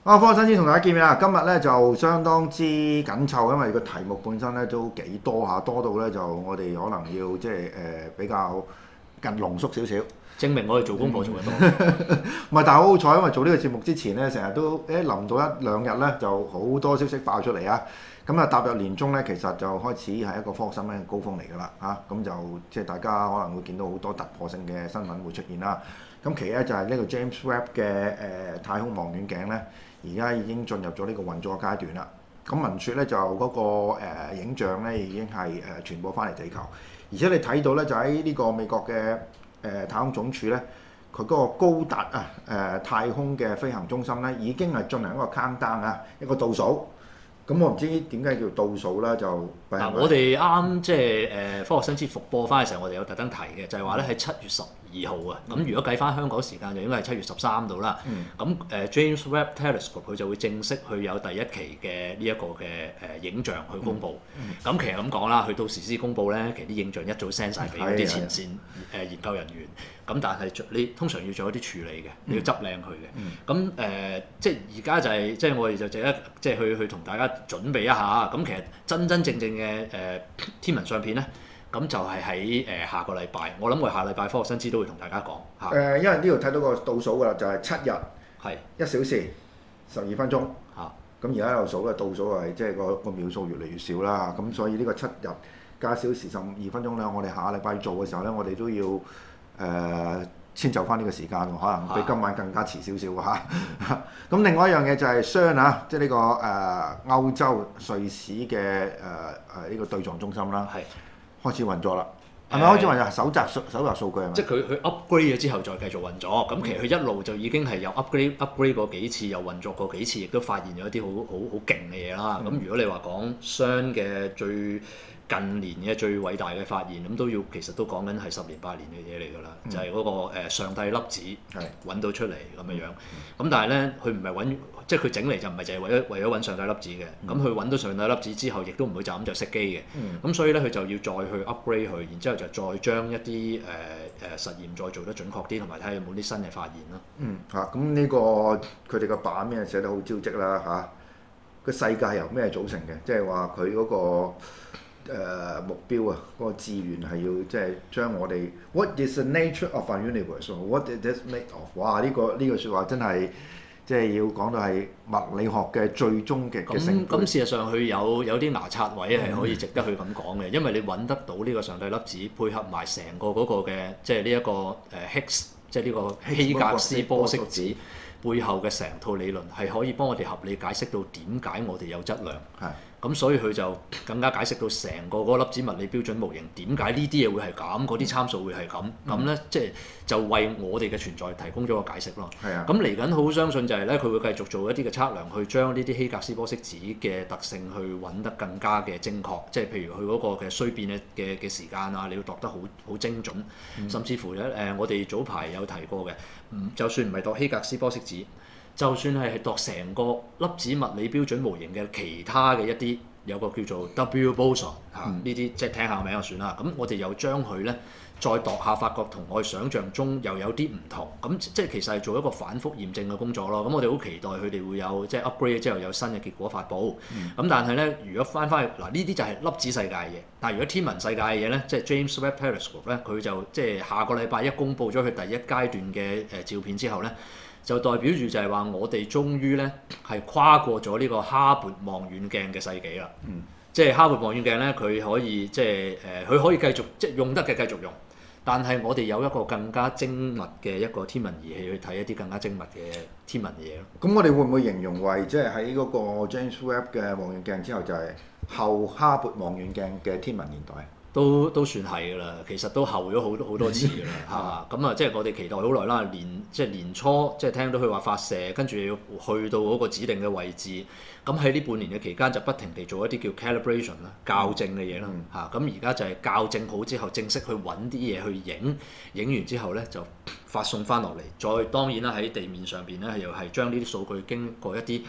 科學新知同大家見面啦！今日咧就相當之緊湊，因為個題目本身咧都幾多下，多到咧就我哋可能要即係比較更濃縮少少。 證明我哋做功課做得多。 唔係，但係好好彩，因為做呢個節目之前咧，成日都臨到一兩日咧就好多消息爆出嚟啊！咁啊踏入年中咧，其實就開始係一個科學新聞嘅高峰嚟㗎啦嚇，咁就即係大家可能會見到好多突破性嘅新聞會出現啦。咁其一就係呢個 James Webb 嘅太空望遠鏡咧。而家已經進入咗呢個運作階段啦。咁聞説咧就嗰個影像咧已經係傳播翻嚟地球，而且你睇到咧就喺呢個美國嘅太空總署咧，佢嗰個高達太空嘅飛行中心咧已經係進行一個 countdown 啊，一個倒數。咁我唔知點解叫倒數啦，就我哋啱即係科學新知復播翻嘅時候，我哋有特登提嘅，就係話咧喺7月12號啊。咁如果計翻香港時間就應該係7月13度啦。咁James Webb Telescope 佢就會正式去有第一期嘅呢一個嘅影像去公佈。咁其實咁講啦，佢到時先公佈咧，其實啲影像一早 send 晒俾嗰啲前線研究人員。咁但係你通常要做一啲處理嘅，你要執靚佢嘅。咁即係而家就係即係我哋就值得即係去同大家準備一下。咁其實真正嘅天文相片咧，咁就係喺下個禮拜。我諗我下禮拜科學新知都會同大家講嚇。 因為呢度睇到個倒數㗎啦，就係7日， 係 1小時12分鐘。 嚇。 咁而家喺度數嘅倒數係即係個秒數越嚟越少啦。咁所以呢個7日加1小時12分鐘咧，我哋下個禮拜做嘅時候咧，我哋都要遷就翻呢個時間喎，可能比今晚更加遲少少嚇。咁另外一樣嘢就係 CERN 啊，即係呢個歐洲瑞士嘅呢個對撞中心啦，開始運作啦。係咪開始運作？搜集數據係咪？ 即係佢 upgrade 咗之後再繼續運作。咁其實佢一路就已經係有 upgrade 過幾次，有運作過幾次，亦都發現咗一啲好勁嘅嘢啦。咁如果你話講 CERN 嘅最近年嘅最偉大嘅發現，咁其實都講緊係10年8年嘅嘢嚟㗎啦，就係嗰個上帝粒子揾到出嚟咁樣樣。咁但係咧，佢唔係揾，即係佢整嚟就唔係淨係為咗揾上帝粒子嘅。咁佢揾到上帝粒子之後，亦都唔會就咁就熄機嘅。咁所以咧，佢就要再去 upgrade 佢，然之後就再將一啲實驗再做得準確啲，同埋睇下有冇啲新嘅發現咯。 咁呢個佢哋個版面寫得好招積啦嚇。個世界係由咩組成嘅？即係話佢嗰個目標啊，嗰個志願係要即係將我哋 What is the nature of our universe? What is it made of? 哇！呢句説話真係即係要講到係物理學嘅最終極嘅成果。 咁事實上佢有啲牙刷位係可以值得去咁講嘅，因為你揾得到呢個上帝粒子，配合埋成個嗰個嘅即係呢一個Higgs，即係呢個希格斯玻色子背後嘅成套理論，係可以幫我哋合理解釋到點解我哋有質量。咁所以佢就更加解釋到成個嗰個粒子物理標準模型點解呢啲嘢會係咁，嗰啲參數會係咁，咁咧即係就為我哋嘅存在提供咗個解釋咯。咁嚟緊好相信就係咧，佢會繼續做一啲嘅測量，去將呢啲希格斯玻色子嘅特性去揾得更加嘅精確。即係譬如佢嗰個嘅衰變嘅時間啊，你要度得好精準，甚至乎咧我哋早排有提過嘅，就算唔係度希格斯玻色子。就算係度成個粒子物理標準模型嘅其他嘅一啲，有個叫做 W boson 呢啲，即係聽下個名就算啦。咁我哋又將佢咧再度下，發覺同我哋想象中又有啲唔同。咁即係其實係做一個反覆驗證嘅工作咯。咁我哋好期待佢哋會有即係 upgrade 之後有新嘅結果發布。咁但係咧，如果翻去嗱呢啲就係粒子世界嘅嘢。但係如果天文世界嘅嘢咧，即係 James Webb Telescope 咧，佢就即係下個禮拜一公佈咗佢第一階段嘅照片之後咧，就代表住就係話我哋終於咧係跨過咗呢個哈勃望遠鏡嘅世紀啦。即係哈勃望遠鏡咧，佢可以即係佢可以繼續即係用得嘅繼續用，但係我哋有一個更加精密嘅一個天文儀器去睇一啲更加精密嘅天文嘢咯。 咁我哋會唔會形容為即係喺嗰個 James Webb 嘅望遠鏡之後就係後哈勃望遠鏡嘅天文年代？ 都算係㗎啦，其實都後咗好多次㗎啦嚇。咁啊，即係我哋期待好耐啦。年初即係聽到佢話發射，跟住要去到嗰個指定嘅位置。咁喺呢半年嘅期間就不停地做一啲叫 calibration 啦，校正嘅嘢啦嚇。咁而家就係校正好之後，正式去揾啲嘢去影完之後咧就發送翻落嚟。再當然啦，喺地面上邊咧又係將呢啲數據經過一啲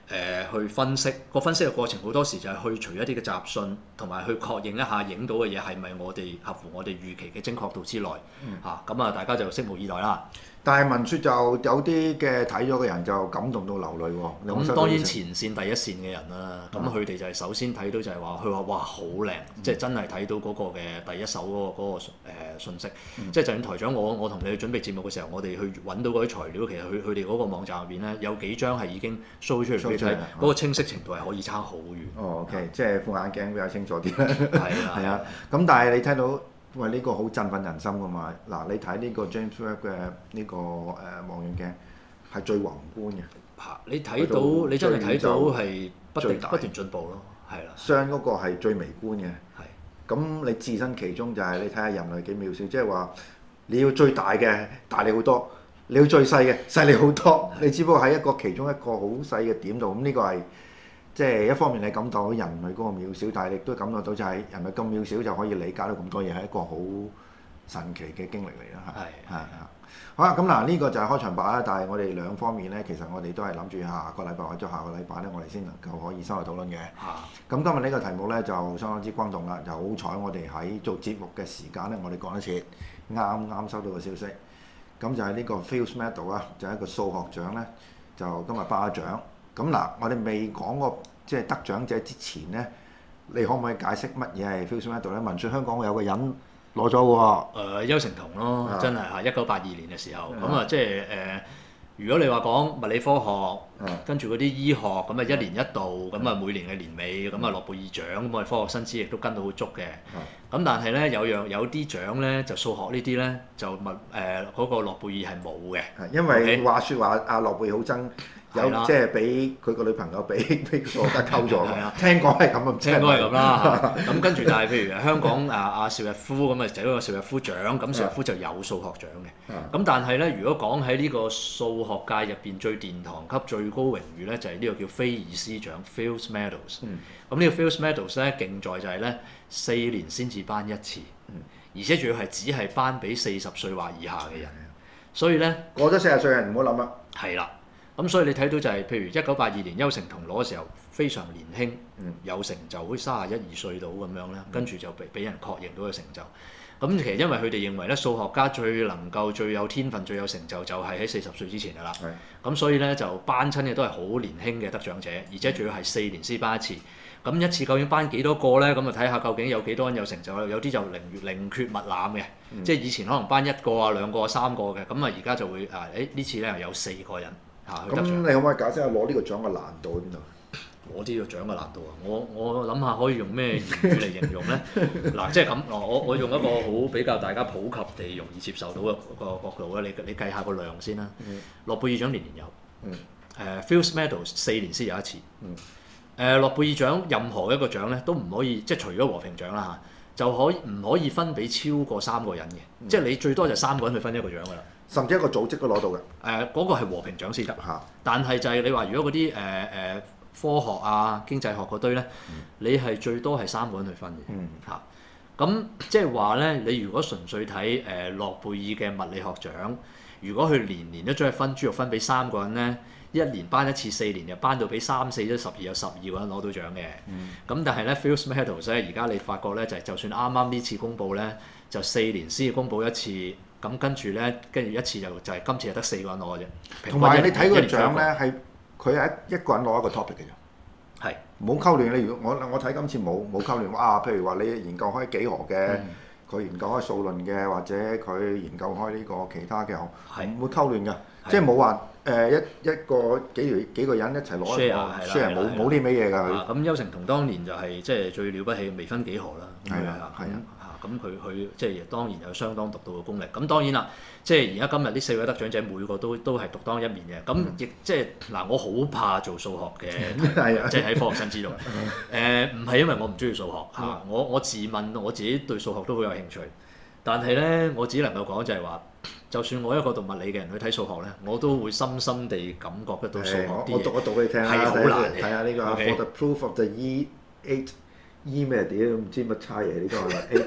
去分析，個分析嘅過程好多時就係去除一啲嘅雜訊，同埋去確認一下影到嘅嘢係咪我哋合乎我哋預期嘅精確度之內嚇。咁大家就拭目以待啦。 但係文説就有啲嘅睇咗嘅人就感動到流淚喎。 咁當然前線第一線嘅人啦，咁佢哋就係首先睇到就係話，佢話哇好靚，即係真係睇到嗰個嘅第一手嗰個信息。即係就算台長我同你去準備節目嘅時候，我哋去揾到嗰啲材料，其實佢哋嗰個網站入邊咧有幾張係已經 show 出嚟俾你睇，嗰個清晰程度係可以差好遠。 哦，OK，即係副眼鏡比較清楚啲啦。 係啊， 係啊。咁但係你睇到。喂，呢個好振奮人心㗎嘛！嗱，你睇呢個 James Webb 嘅呢個望遠鏡係最宏觀嘅。 你睇到你真係睇到係不斷進步咯，係啦。雙嗰個係最微觀嘅。 係。 咁你置身其中就係你睇下人類幾渺小，即係話你要最大嘅大你好多，你要最細嘅細你好多，你只不過喺其中一個好細嘅點度，咁呢個係。即係一方面你感到人類嗰個渺小，但係你亦都感覺到就係人類咁渺小就可以理解到咁多嘢，係一個好神奇嘅經歷嚟啦。係係好啦，咁嗱呢個就係開場白啦。但係我哋兩方面咧，其實我哋都係諗住下個禮拜或者下個禮拜咧，我哋先能夠可以深入討論嘅。咁今日呢個題目咧就相當之轟動啦。就好彩我哋喺做節目嘅時間咧，我哋講一次啱啱收到個消息，咁就係呢個 Fields Medal 啊，就係一個數學獎咧，就今日頒獎。咁嗱，我哋未講過即係得獎者之前咧，你可唔可以解釋乜嘢係 Fields Medal 咧？文説香港有個人攞咗喎。 邱成桐咯，真係嚇1982年嘅時候，咁即係如果你話講物理科學，跟住嗰啲醫學，咁一年一度，咁每年嘅年尾，咁諾貝爾獎，咁我哋科學新知亦都跟到好足嘅。咁但係咧有啲獎咧，就數學呢啲咧，就嗰個諾貝爾係冇嘅。 因為話説話阿諾貝爾好憎。即係俾佢個女朋友俾數學家溝咗嘅，聽講係咁啊， 聽講係咁啦。咁跟住，但係譬如香港阿邵逸夫咁就有個邵逸夫獎，咁邵逸夫就有數學獎嘅。咁但係咧，如果講喺呢個數學界入邊最殿堂級最高榮譽咧，就係呢個叫菲爾斯獎 （Fields Medals）。咁呢個 Fields Medals 咧，勁在就係咧4年先至頒一次，而且仲要係只係頒俾40歲或以下嘅人。所以咧， 過咗40歲嘅人唔好諗啦。 係啦。咁所以你睇到就係，譬如1982年邱成桐攞嘅時候非常年輕，有成就，好似31、2歲到咁樣咧，跟住就俾人確認到嘅成就。咁其實因為佢哋認為咧，數學家最能夠最有天分、最有成就就係喺40歲之前㗎啦。咁所以咧就頒親嘅都係好年輕嘅得獎者，而且仲要係4年先頒一次。咁一次究竟頒幾多個咧？咁啊睇下究竟有幾多人有成就，有啲就寧缺勿濫嘅，即係以前可能頒1個啊、2個啊、3個嘅，咁啊而家就會呢次咧有4個人。 咁你可唔可以解釋下攞呢個獎嘅難度喺邊度？ 攞呢個獎嘅難度啊！我諗下可以用咩言語嚟形容咧？嗱，即係咁，我用一個好比較大家普及地容易接受到嘅個角度咧，你計下個量先啦。諾貝爾獎年年有，Fields Medals 4年先有一次。諾貝爾獎任何一個獎咧都唔可以，即係除咗和平獎啦嚇，就唔可以分俾超過3個人嘅，即係你最多就3個人去分一個獎㗎啦。 甚至一個組織都攞到嘅。 嗰個係和平獎先得。但係就係你話，如果嗰啲科學啊、經濟學嗰堆咧，你係最多係3個人去分嘅。咁即係話咧，你如果純粹睇諾貝爾嘅物理學獎，如果佢年年都將佢分豬肉分俾3個人咧，一年頒一次，4年就頒到俾3、4、12有12個人攞到獎嘅。咁但係咧 Fields Medals 咧，而家你發覺咧就算啱啱呢次公佈咧，就4年先至公佈一次。咁跟住咧，跟住一次就係今次係得4個人攞嘅啫。 同埋你睇個獎咧，係佢係一個人攞一個 topic 嘅啫。係冇溝亂。你如果我睇今次冇溝亂。譬如話你研究開幾何嘅，佢研究開數論嘅，或者佢研究開呢個其他嘅學，唔會溝亂嘅。即係冇話一個幾個人一齊攞 share 冇呢味嘢㗎。 咁邱成桐當年就係即係最了不起，微分幾何啦。係啊。咁佢即係當然有相當獨到嘅功力。咁當然啦，即係而家今日呢4位得獎者每個都係獨當一面嘅。咁亦即係嗱，我好怕做數學嘅，即係喺科學新知度。唔係因為我唔中意數學嚇，我自問我自己對數學都好有興趣。但係咧，我只能夠講就係話，就算我一個讀物理嘅人去睇數學咧，我都會深深地感覺得到數學啲嘢我讀一讀俾你聽啦， 係好難嘅。 睇下呢個 For the proof of the E8 E 咩屌唔知乜差嘢呢個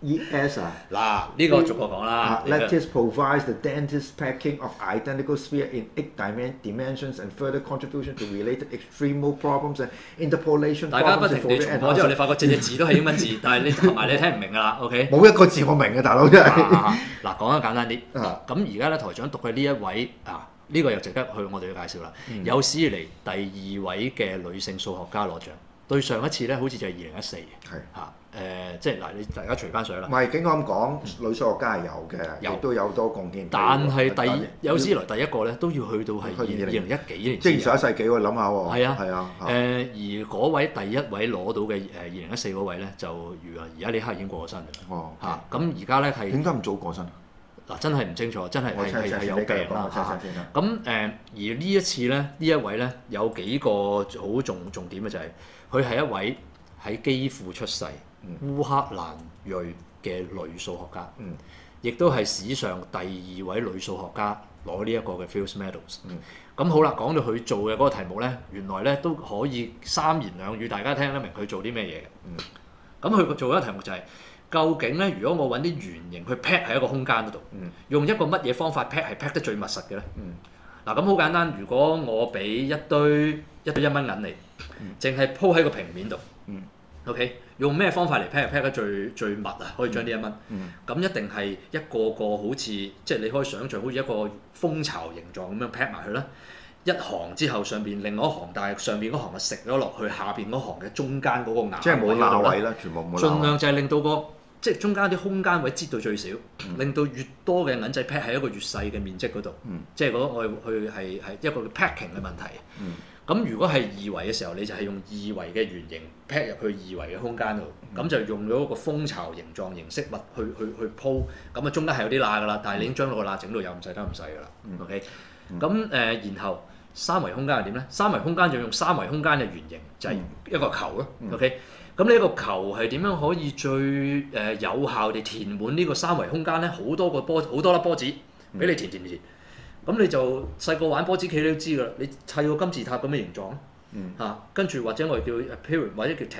ES 啊。 嗱，呢個逐個講啦。 Lattice provides the densest packing of identical sphere in 8 dimensions and further contribution to related extremal problems and interpolation problems. 大家不停地重播之後，你發覺隻字都係英文字，但係你同埋你聽唔明㗎啦。OK。 冇一個字我明嘅，大佬真係。 嗱，講得簡單啲。咁而家咧台長讀嘅呢一位呢個又值得去我哋去介紹啦。有史以嚟第2位嘅女性數學家攞獎，對上一次咧好似就係2014。係即係嗱，你大家除翻水啦。 唔係，應該咁講，女數學家係有嘅，亦都有多貢獻。 但係有史以來第一個咧都要去到係2010幾年。 即係21世紀喎，諗下喎。 係啊， 係啊。 而嗰位第一位攞到嘅2014嗰位咧，就而家呢刻已經過咗身㗎。 哦。 咁而家咧係點解唔早過身？ 嗱，真係唔清楚，真係係有病啦。咁而呢一次咧，呢一位咧有幾個好重點嘅就係佢係一位喺基輔出世。烏克蘭裔嘅女數學家，亦都係史上第2位女數學家攞呢一個嘅 Fields Medals。咁好啦，講到佢做嘅嗰個題目咧，原來咧都可以3言2語大家聽得明佢做啲咩嘢嘅。咁佢做嘅題目就係、究竟咧，如果我揾啲圓形去 pack 喺一個空間嗰度，用一個乜嘢方法 pack 係 pack 得最密實嘅咧？嗱，咁好簡單，如果我俾一堆1蚊銀你，淨係鋪喺個平面度。OK， 用咩方法嚟 pack 得最密啊？可以將呢1蚊，咁一定係一個個好似即係你可以想像好似一個蜂巢形狀咁樣 pack 埋去啦。一行之後上邊另外一行，但係上邊嗰行就食咗落去下邊嗰行嘅中間嗰個牙， 即係冇罅位啦，全部冇。 盡量就係令到即係中間啲空間位擠到最少，令到越多嘅銀仔 pack 喺一個越細嘅面積嗰度，即係嗰個我去係一個 packing 嘅問題。咁如果係2維嘅時候，你就係用2維嘅圓形 pack 入去2維嘅空間度，咁就用咗一個蜂巢形狀形式物去鋪，咁啊中間係有啲罅㗎啦，但係你已經將個罅整到又唔細得咁細㗎啦。OK，咁然後3維空間係點咧？3維空間就用3維空間嘅圓形，就係一個球咯。OK，咁呢一個球係點樣可以最有效地填滿呢個3維空間咧？好多粒波子俾你填。咁你就細個玩波子棋你都知㗎啦，你砌個金字塔咁嘅形狀跟住或者我哋叫 pyramid 或者叫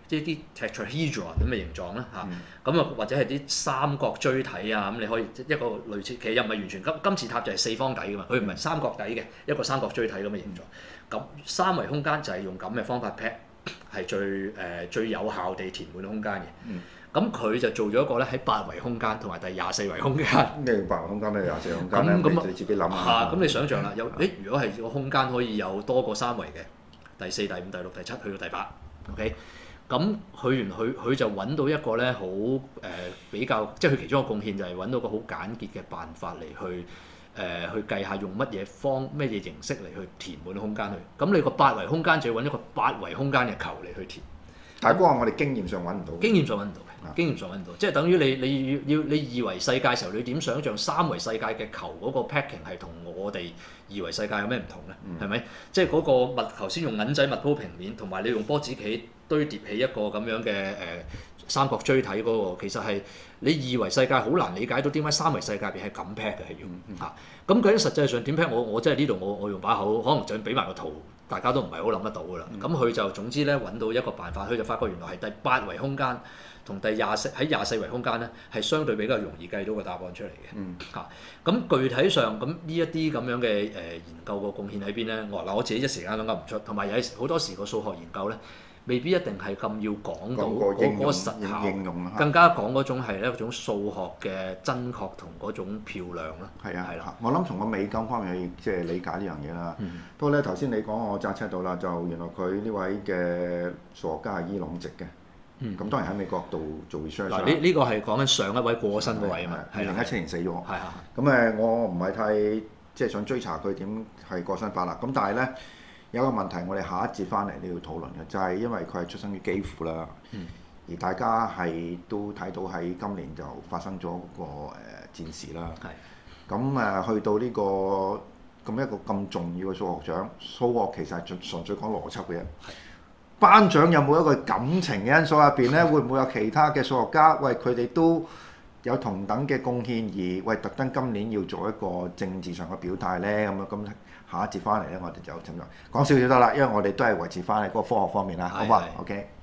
tetrahedron 咁嘅形狀啦咁啊或者係啲三角錐體啊，咁你可以一個類似，其實又唔係完全金字塔就係4方底㗎嘛，佢唔係三角底嘅一個三角錐體咁嘅形狀。咁3維空間就係用咁嘅方法 pack 係最有效地填滿空間嘅。咁佢就做咗一個咧喺8維空間同埋第24維空間。 咩叫8維空間？咩叫24維空間咧？你自己諗下。 咁你想象啦，如果係個空間可以有多過3維嘅，第4、第5、第6、第7去到第8 ，OK， 咁佢就揾到一個咧好比較，即係佢其中一個貢獻就係揾到個好簡潔嘅辦法嚟去計下用乜嘢形式嚟去填滿空間去。咁你個8維空間就要揾一個8維空間嘅球嚟去填。 但係嗰個我哋經驗上揾唔到。經驗上揾唔到，即係等於你2維世界嘅時候，你點想像3維世界嘅球嗰個 packing 係同我哋2維世界有咩唔同咧？係咪？即係嗰個頭先用銀仔密鋪平面，同埋你用波子棋堆疊起一個咁樣嘅三角錐體嗰個，其實係你2維世界好難理解到點解3維世界入邊係咁 pack 嘅係要咁究竟實際上點 pack？我真係呢度我用把口，可能就俾埋個圖，大家都唔係好諗得到㗎啦。咁佢就總之咧揾到一個辦法，佢就發覺原來係第8維空間同喺24維空間咧係相對比較容易計到個答案出嚟嘅。咁具體上咁呢一啲咁樣嘅研究個貢獻喺邊咧？我自己一時間都噏唔出，同埋有好多時個數學研究咧，未必一定係咁要講到嗰個實效，更加講嗰種係一種數學嘅真確同嗰種漂亮啦。 係啦，我諗從個美金方面去即係理解呢樣嘢啦。不過咧頭先你講我揸車到啦，就原來佢呢位嘅數學家係伊朗籍嘅。咁當然喺美國度做 research 啦。 呢個係講緊上一位過身嗰位啊嘛。 2017年死咗。咁我唔係太即係想追查佢點係過身法啦。咁但係咧有一個問題，我哋下一節翻嚟都要討論嘅，就係因為佢係出生於基輔啦。而大家係都睇到喺今年就發生咗個戰事啦。咁去到呢個咁一個咁重要嘅數學獎，數學其實係純粹講邏輯嘅啫。頒獎有冇一個感情嘅因素入邊咧？會唔會有其他嘅數學家？喂，佢哋都有同等嘅貢獻，而特登今年要做一個政治上嘅表態咧？咁下一節翻嚟咧，我哋就講少少得啦，因為我哋都係維持翻喺嗰個科學方面啦，好嘛？OK。